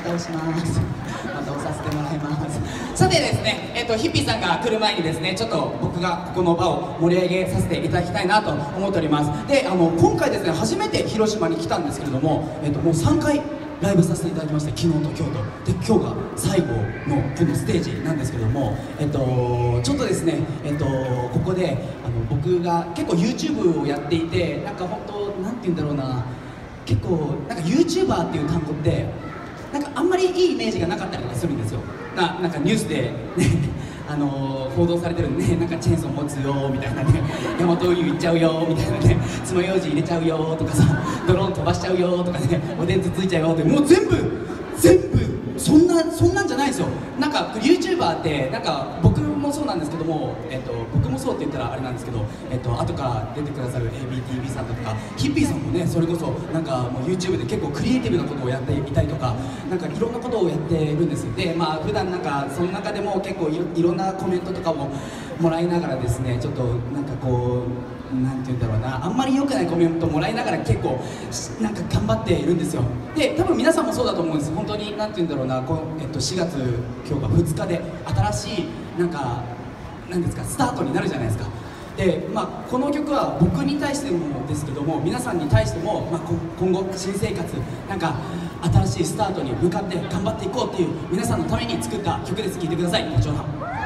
た押します。また押させてもらいます。さてですね、ヒッピーさんが来る前にですね、ちょっと僕がここの場を盛り上げさせていただきたいなと思っております。で、今回ですね、初めて広島に来たんですけれども、もう3回ライブさせていただきまして、昨日と今日とで、今日が最後のこのステージなんですけども、ちょっとですね、ここで僕が結構 YouTube をやっていて、なんか本当なんて言うんだろうな、結構なんか YouTuber っていう単語ってなんかあんまりいいイメージがなかったりとかするんですよ。なんかニュースで、ね報道されてるんでね、なんかチェーンソー持つよみたいなね、大和牛行っちゃうよみたいなね、爪楊枝入れちゃうよとかさ、ドローン飛ばしちゃうよとかね、おでんつついちゃうよって、もう全部そんなんじゃないですよ。なんか YouTuber ってなんか僕もそうなんですけども、僕もそうって言ったらあれなんですけど、後から出てくださる ABTV さんだとかヒッピーさんもね、それこそなんかもう YouTube で結構クリエイティブなことをやっていたりとか、なんかいろんなことをやってるんです。で、まあ普段なんかその中でも結構いろんなコメントとかももらいながらですね、ちょっとなんかこうなんて言うんだろうな、あんまり良くないコメントもらいながら結構なんか頑張っているんですよ。で、多分皆さんもそうだと思うんです。本当になんて言うんだろうな、4月今日が2日で新しいなんかなんですかスタートになるじゃないですか。で、まあ、この曲は僕に対してもですけども、皆さんに対しても、まあ、今後新生活なんか新しいスタートに向かって頑張っていこうっていう皆さんのために作った曲です。聴いてください。後ほど。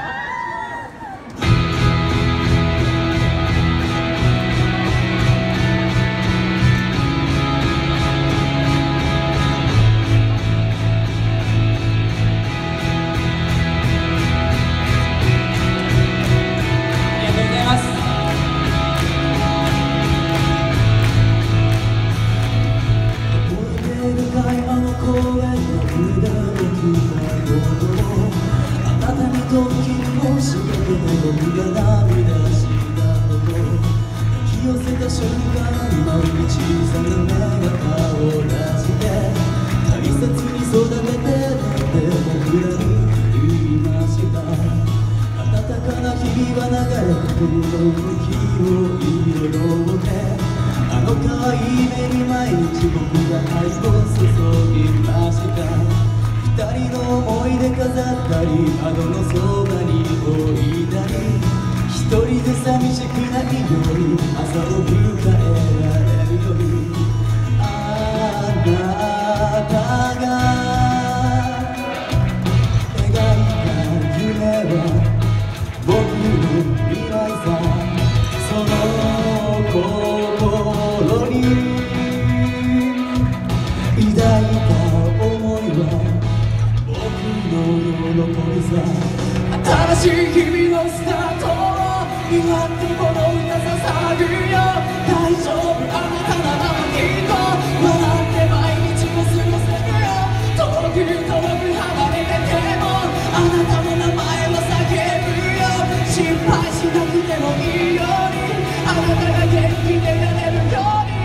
新しい日々のスタートを祝ってこの歌捧ぐよ。大丈夫、あなたならきっと笑って毎日を過ごせるよ。遠く離れててもあなたの名前を叫ぶよ。心配しなくてもいいように、あなたが元気でいられるように。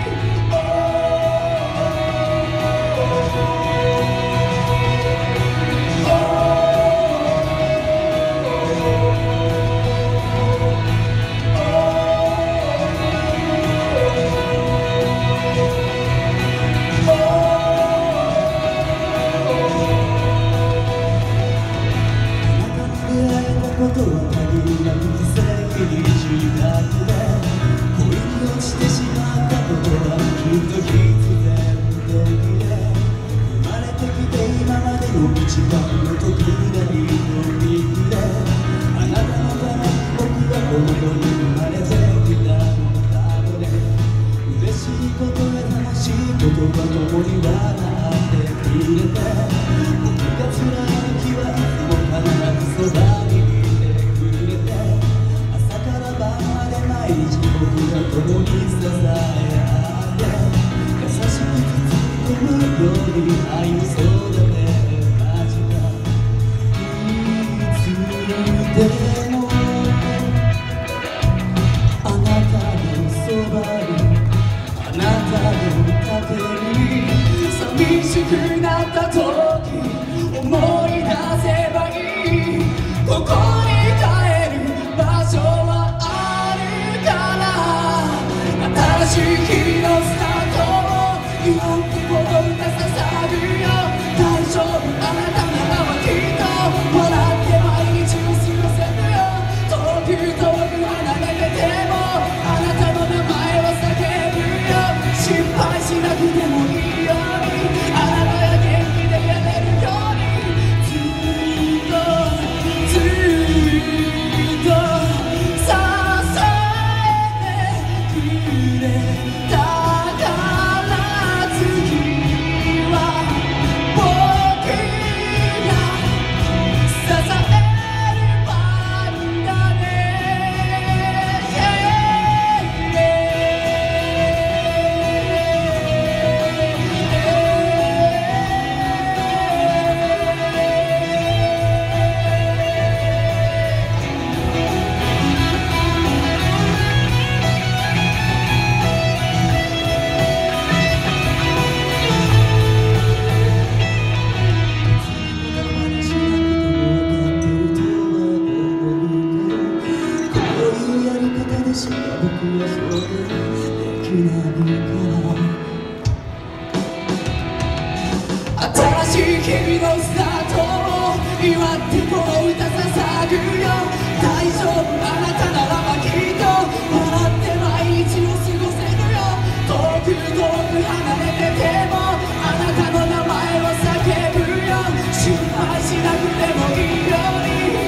新しい日のスタートを祝ってこの歌捧ぐよ。 しか僕は表現できないから新しい日々のスタートを祝ってこの歌捧ぐよ大丈夫あなたならばきっと笑って毎日を過ごせるよ遠く遠く離れててもあなたの名前を叫ぶよ心配しなくてもいいように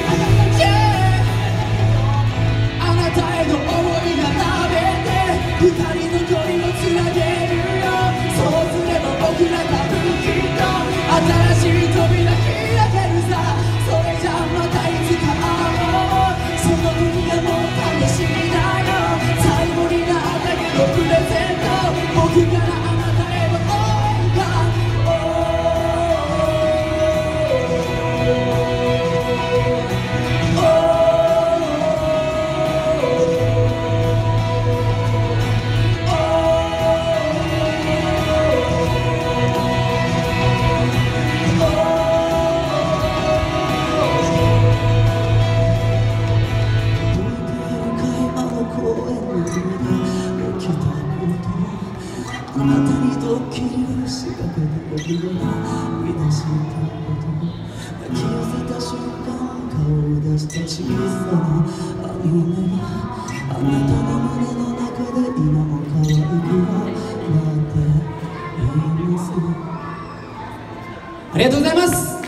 あなたへの想いが食べて二人の距離をつなげるよそうすれば僕ら多分きっと新しい扉開けるさそれじゃまたいつか会おうその時がもう楽しみだよ最後になったけどプレゼント僕からあなたへの応援があなたにドッキリを仕掛けて僕が見出したこと抱き寄せた瞬間顔を出した小さな網目があなたの胸の中で今も可愛くはなっています。 ありがとうございます。